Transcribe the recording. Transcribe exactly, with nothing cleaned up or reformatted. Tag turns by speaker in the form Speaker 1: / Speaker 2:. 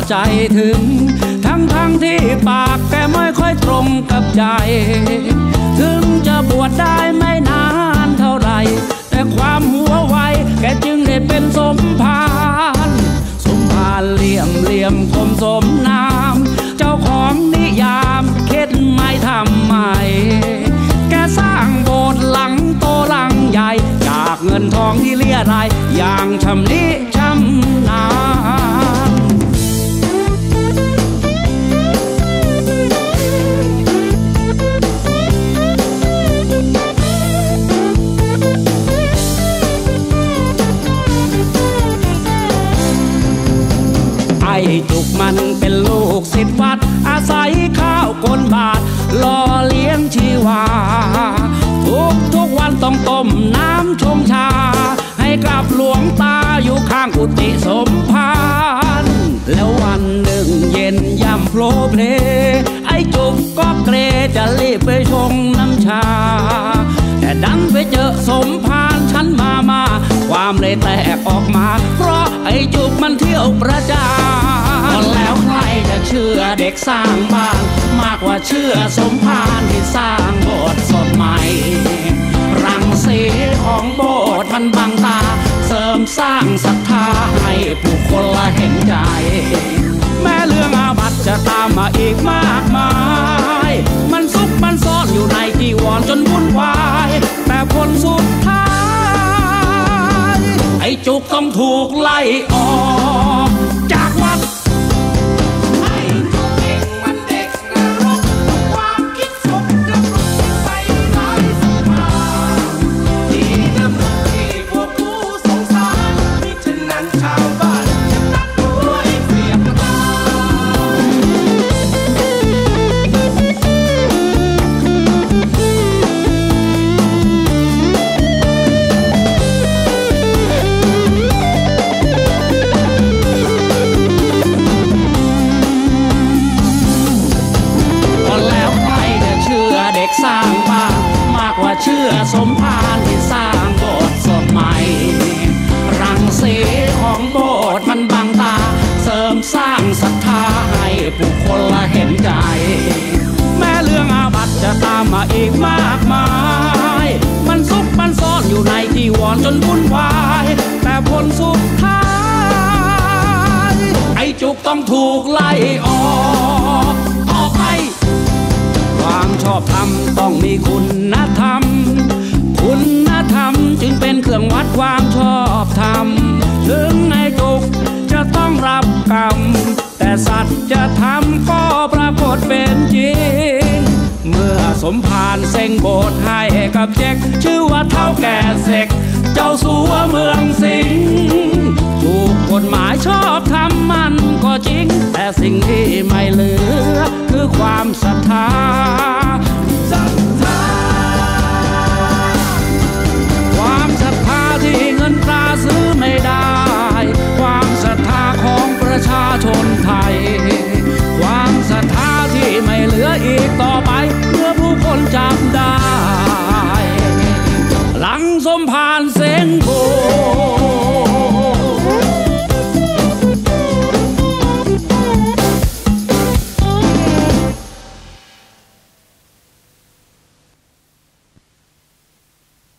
Speaker 1: ใจถึงทั้งทั้งที่ปากแกไม่ค่อยตรงกับใจถึงจะบวชได้ไม่นานเท่าไรแต่ความหัวไวแกจึงได้เป็นสมภารสมภารเหลี่ยมเหลี่ยมคมสมน้ำเจ้าของนิยามเข็ดไม่ทำใหม่แกสร้างโบสถ์หลังโตหลังใหญ่จากเงินทองที่เลี่ยไรอย่างชำนิชำนาญไอ้จุกมันเป็นลูกศิษย์วัดอาศัยข้าวก้นบาทล่อเลี้ยงชีวาทุกทุกวันต้องต้มน้ำชงชาให้กับหลวงตาอยู่ข้างกุฏิสมภารแล้ววันหนึ่งเย็นย่ำโผล่เพลไอ้จุกก็เกรจะรีบไปชงน้ำชาแต่ดันไปเจอสมภารฉันมามาความเลยแตกออกมาเพราะไอ้จุกมันเที่ยวประจานแล้วใครจะเชื่อเด็กสร้างบ้านมากกว่าเชื่อสมภารที่สร้างโบสถ์สดใหม่รังสีของโบสถ์มันบังตาเสริมสร้างศรัทธาให้ผู้คนละเห็นใจแม้เรื่องอาบัติจะตามมาอีกมากมายมันซุกมันซ่อนอยู่ในจีวรจนวุ่นวายแต่ผลสุดท้ายไอ้จุกต้องถูกไล่ออกจากวัดสร้างบ้านมากกว่าเชื่อสมภารที่สร้างโบสถ์สดใหม่รังสีของโบสถ์มันบังตาเสริมสร้างศรัทธาให้ผู้คนละเห็นใจแม้เรื่องอาบัติจะตามมาอีกมากมายมันซุกมันซ่อนอยู่ในจีวรจนวุ่นวายแต่ผลสุดท้ายไอ้จุกต้องถูกไล่ออกออกไปความชอบธรรมต้องมีคุณธรรมคุณธรรมจึงเป็นเครื่องวัดความชอบธรรมถึงไอ้จุกจะต้องรับกรรมแต่สัตว์จะทำก็ปรากฏเป็นจริงเมื่อสมภารเซ็งโบสถ์ให้กับเจ๊กชื่อว่าเท่าแก่เสกเจ้าสัวเมืองสิงห์ถูกกฎหมายชอบธรรมมันก็จริงแต่สิ่งที่ไม่เหลือคือความศรัทธา